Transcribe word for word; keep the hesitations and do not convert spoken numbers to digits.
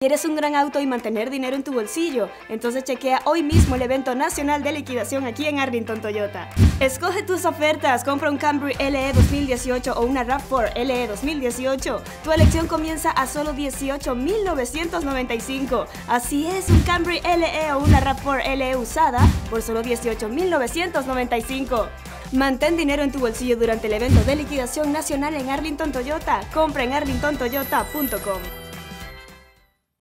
¿Quieres un gran auto y mantener dinero en tu bolsillo? Entonces chequea hoy mismo el evento nacional de liquidación aquí en Arlington Toyota. Escoge tus ofertas, compra un Camry L E dos mil dieciocho o una RAV cuatro L E dos mil dieciocho. Tu elección comienza a solo dieciocho mil novecientos noventa y cinco. Así es, un Camry L E o una RAV cuatro L E usada por solo dieciocho mil novecientos noventa y cinco. Mantén dinero en tu bolsillo durante el evento de liquidación nacional en Arlington Toyota. Compra en arlington toyota punto com.